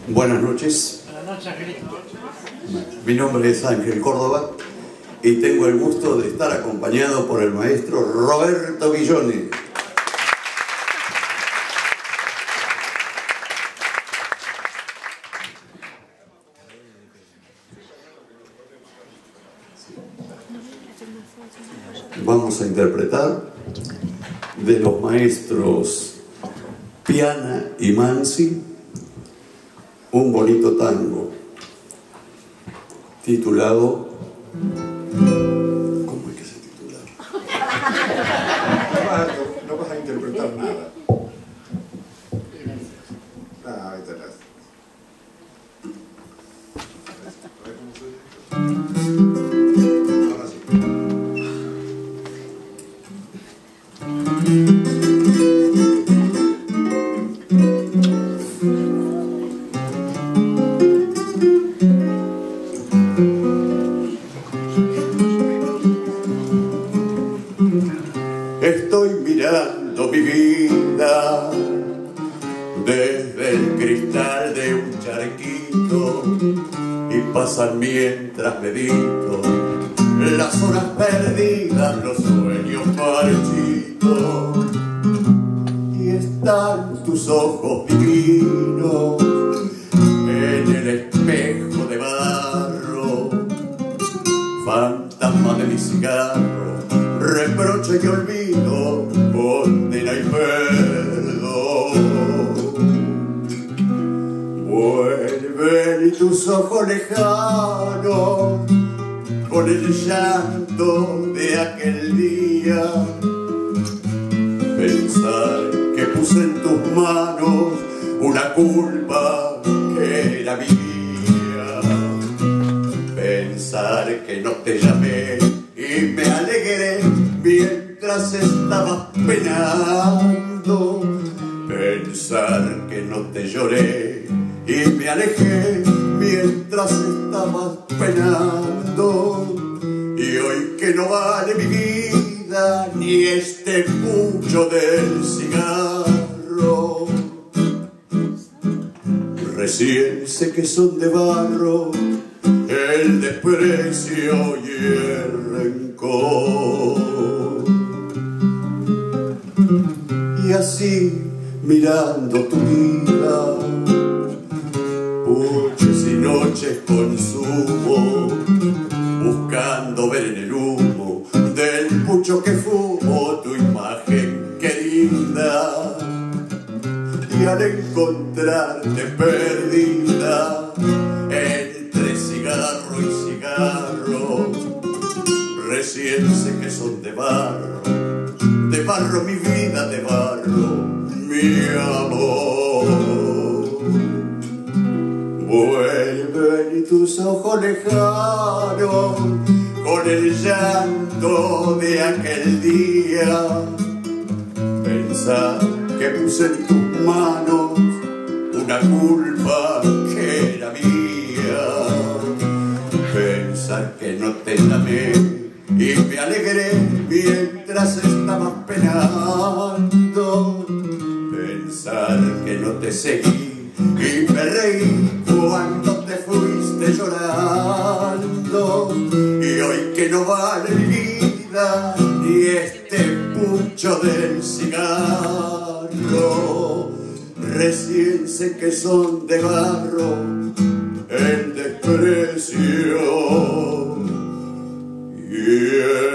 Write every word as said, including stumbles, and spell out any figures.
Buenas noches. Buenas noches, Angelito. Mi nombre es Ángel Córdoba y tengo el gusto de estar acompañado por el maestro Roberto Guillone. Vamos a interpretar de los maestros Piana y Mansi un bonito tango titulado... ¿Cómo es que se titula? No vas a, no vas a interpretar nada. Ah, ahí tenés. Ahora sí. Estoy mirando mi vida desde el cristal de un charquito y pasan mientras medito las horas perdidas, los sueños marchitos, y están tus ojos divinos en el espejo de barro, fantasma de mi cigarro, reproche y olvido, condena y perdón. Vuelven y tus ojos lejanos con el llanto de aquel día, pensar que puse en tus manos una culpa que era mía, pensar que no te llamé y me alegré mientras estabas penando, pensar que no te lloré y me alejé mientras estabas penando, y hoy que no vale mi vida ni este pucho del cigarro, recién sé que son de barro el desprecio y el rencor. Y así, mirando tu vida, puches y noches consumo, buscando ver en el humo del pucho que fumo tu imagen querida, y al encontrarte perdida entre cigarro y cigarro, recién sé que son de barro, de barro mi vida, de barro mi amor. Vuelven y tus ojos lejanos con el llanto de aquel día, pensar que puse en tus manos una culpa que era mía, pensar que no te llamé y me alegré mientras estabas penando, pensar que no te seguí y me reí cuando te fuiste llorando, y hoy que no vale mi vida ni este pucho del cigarro, recién sé que son de barro el desprecio y el